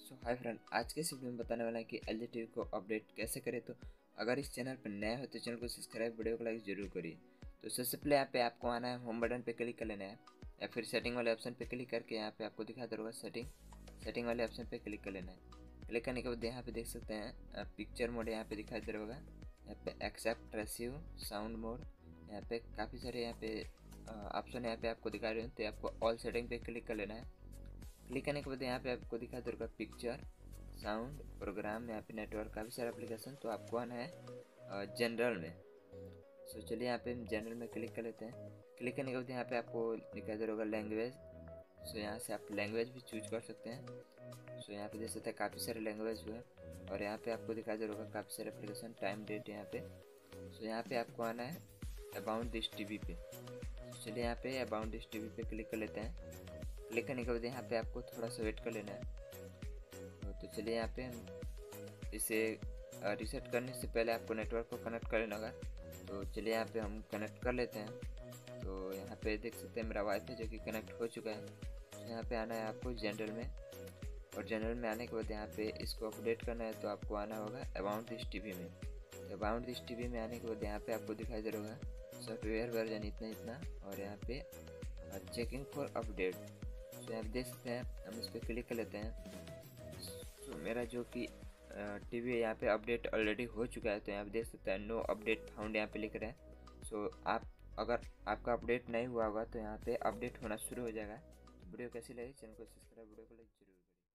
Hi friend, आज के इस वीडियो में बताने वाला है कि एल जी टी वी को अपडेट कैसे करें। तो अगर इस चैनल पर नए हो तो चैनल को सब्सक्राइब, वीडियो को लाइक जरूर करिए। तो सबसे पहले यहाँ पे आपको आना है, होम बटन पे क्लिक कर लेना है या फिर सेटिंग वाले ऑप्शन पे क्लिक करके यहाँ पे आपको दिखा दे होगा सेटिंग वाले ऑप्शन पे क्लिक कर लेना है। क्लिक करने के बाद यहाँ पे देख सकते हैं पिक्चर मोड यहाँ पे दिखाई दे रहा होगा। यहाँ पे एक्सेप्ट रेसिव साउंड मोड, यहाँ पे काफ़ी सारे यहाँ पे ऑप्शन यहाँ पे आपको दिखा रहे हैं। तो आपको ऑल सेटिंग पे क्लिक कर लेना है। क्लिक करने के बाद यहाँ पे आपको दिखा दे होगा पिक्चर, साउंड, प्रोग्राम, यहाँ पे नेटवर्क, काफ़ी सारे एप्लीकेशन। तो आपको आना है जनरल में। सो चलिए यहाँ पे हम जनरल में क्लिक कर लेते हैं। क्लिक करने के बाद यहाँ पे आपको दिखाई दे होगा लैंग्वेज। सो यहाँ से आप लैंग्वेज भी चूज कर सकते हैं। सो यहाँ पे देख सकते हैं काफ़ी सारे लैंग्वेज हुए और यहाँ पे आपको दिखाई दे होगा काफ़ी सारे एप्लीकेशन, टाइम, डेट यहाँ पे। सो यहाँ पे आपको आना है अबाउट दिस टीवी पे। चलिए यहाँ पे अबाउट दिस टीवी पे क्लिक कर लेते हैं। क्लिक करने के बाद यहाँ पे आपको थोड़ा सा वेट कर लेना है। तो चलिए यहाँ पे हम इसे रीसेट करने से पहले आपको नेटवर्क को कनेक्ट कर लेना होगा। तो चलिए यहाँ पे हम कनेक्ट कर लेते हैं। तो यहाँ पे देख सकते हैं मेरा वाईफाई जो कि कनेक्ट हो चुका है। तो यहाँ पे आना है आपको जनरल में, और जनरल में आने के बाद यहाँ पे इसको अपडेट करना है। तो आपको आना होगा अबाउट दिस टीवी में। तो अबाउट दिस टीवी में आने के बाद यहाँ पे आपको दिखाई दे रहा होगा सॉफ्टवेयर वर्जन इतना और यहाँ पे चेकिंग फॉर अपडेट। तो आप देख सकते हैं, हम इस पर क्लिक कर लेते हैं। तो मेरा जो कि टीवी है यहाँ पे अपडेट ऑलरेडी हो चुका है। तो यहाँ पे देख सकते हैं नो अपडेट फाउंड यहाँ पे लिख रहे हैं। सो आप अगर आपका अपडेट नहीं हुआ होगा तो यहाँ पे अपडेट होना शुरू हो जाएगा। वीडियो कैसी लगी, चैनल को सब्सक्राइब, वीडियो को लाइक जरूर।